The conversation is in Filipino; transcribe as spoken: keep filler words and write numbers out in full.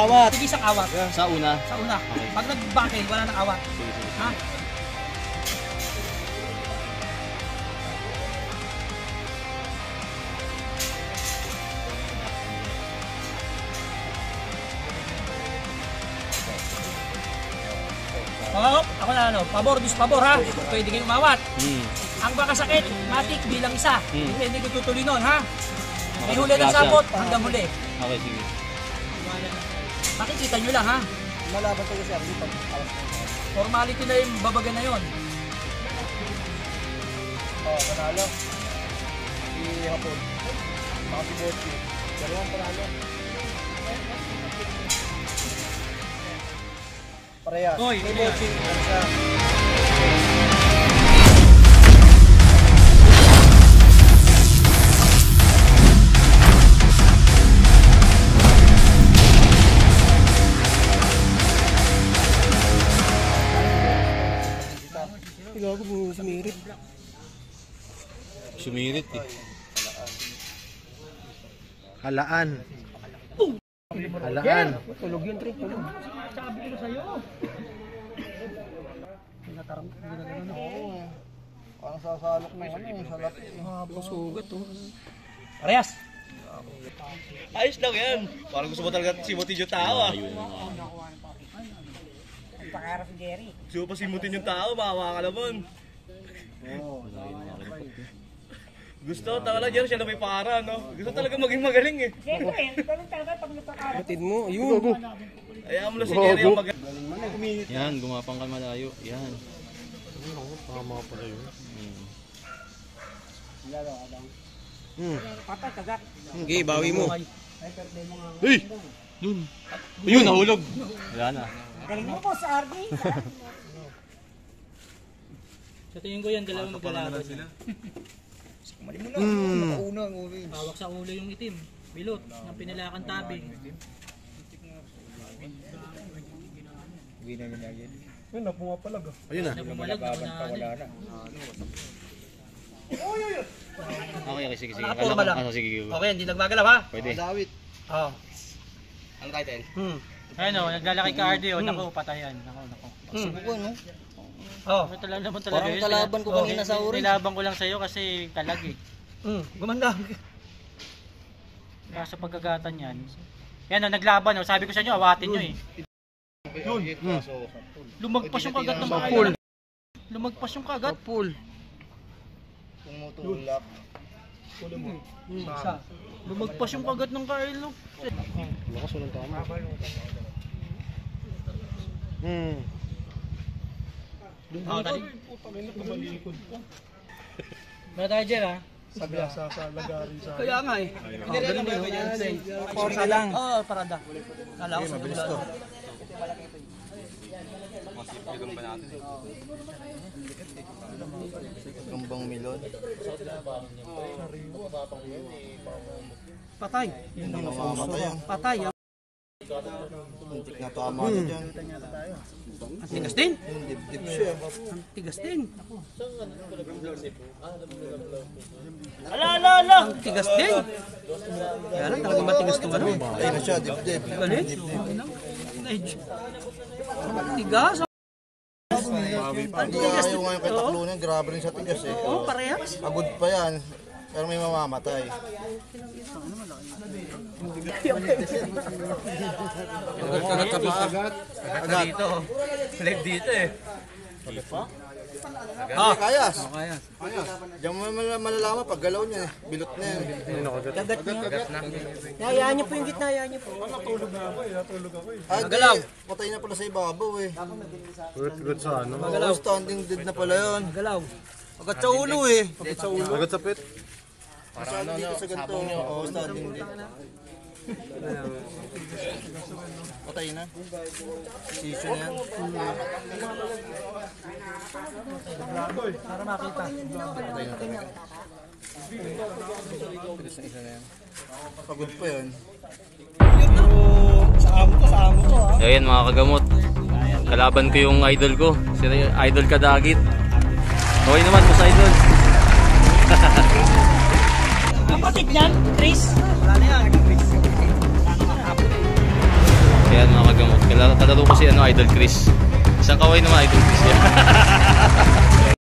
awat. Tig isang awat. Sa una. Sa una. Okay. Pag nagbake, wala nang awat. Sige, sige. Ha? Oh, ako na ano, pabor, dispabor ha. Pwede kayo umawat. Hmm. Ang makasakit, matik bilang isa. Hmm. Hindi ko tutuloy nun ha. May huli ng sabot hanggang huli. Okay, sige. Makikita nyo lang ha. Malaban to kasi ang pag alas. Formality na yung babaga na yon. Oh, panalo. Si Hapon. Baka si Bochi. Dalawang panalo. Parehas. Oy, si ano Bochi. Ano siya? Gago mo sumirit. Sumirit eh. Halaan. Halaan. Tulog yun, Trick. Tulog. Sabi ko sa'yo. Pinataram ko na gano'n. Oo. Parang sasalok na ano eh. Salat. Habang sugat oh. Parehas. Ayos lang yan. Parang gusto mo talaga simutin yung tao ah. Ayun nga. Pakarap si Jerry. Gusto mo pa simutin yung tao, makawa ka naman. Oo. Gusto talaga Jerry, siya na may para, no? Gusto talaga maging magaling eh. Siyempre, ganun talaga pag napakarap. Batid mo. Ayun. Ayaw mo lang si Jerry ang magaling. Yan, gumapang ka malayo. Yan. Tama pala yun. Hmm. Hmm. Patay, kagat. Okay, bawi mo. Hey! Yun. Ayun, nahulog. Wala na. Galing mo po sa R D. Sa tingin ko yan, dalawa maglalaban sila. Mali mo na. Hmm. Nakauna ang orange. Hawak sa ulo yung itim. Bilot, ng pinalakan tabing. Hindi na yun agad. Yun, napumapalag ah. Ayun na. Nabumalag, Wala na. Okay, okay, sige, sige. Ah, forma lang. Ah, sige, sige. Okay, hindi nagmagalaw ha. Pwede. Dawit. Oo. Ang title? Hmm. Ayun o, naglalaki ka R D o, naku, patayan. Naku, naku. Subukan mo. Oo. May talaga naman talaga Parang yun. kalaban ko Oh, kanina sa orange. Nilaban ko lang sa'yo kasi talag eh. Hmm. Gumanda. Kaso pagkagatan yan. Yan o, naglaban o, sabi ko sa inyo, awatin nyo eh. Lumagpas yung kagat ng Sapul. kagat. Lumagpas yung kagat. Sapul. Tumutulak. Hmm. Isa. Lumagpas yung kagat ng Carlo. Lakas walang tama. Hmm. Oo, tali. Ba tayo dyan ha? Sabi sa sa lagari sa. Kaya nga eh. Hindi rin naman ko yan. Porsa lang. Oo, parada. Kala ko sa gusto. Gambang milon. Patay. Hindi mamamatay yan. Patay. Muntik na tama na dyan. Ang tigas din. Yung dibdib siya. Ang tigas din. Ala, ala, ala! Ang tigas din. Kaya lang talagang matigas ito ano. Patay na siya, dibdib. Galit. Ang tigas. Hindi ayaw nga yung kay Taklunan, grabe rin sa tigas eh. Oo, parehas. Agod pa yan, pero may mamamatay. Kagat ka pa. Kagat dito. Live dito eh. Ah, kayas. Kayas. Diyan mo mal- malalaman pag galaw niya eh. Bilot na yan. Kagat niya. Hayaan niyo po yung gitna, hayaan niyo po. Ah, Magalaw. di, patay na pala sa ibabaw eh. Good, good sa ano. Oh, standing dead na pala yun. Galaw. Agad sa ulo eh. Agad sa ulo. Agad sa pit. Saan dito sa ganito? Oo, standing dead. Patay na. Season yan. Para makita. Patay na talaga. Pilis na isa na yan. Pagod pa yun. Sa amo to, sa amo to ha. Ayan mga kagamot. Kalaban ko yung idol ko. Si Idol Kadagit. Okay naman, boss idol. Kapatid niyan, Chris. Wala na yan. Kaya kalaro ko si ano, Idol Chris. Isang kaway naman, Idol Chris.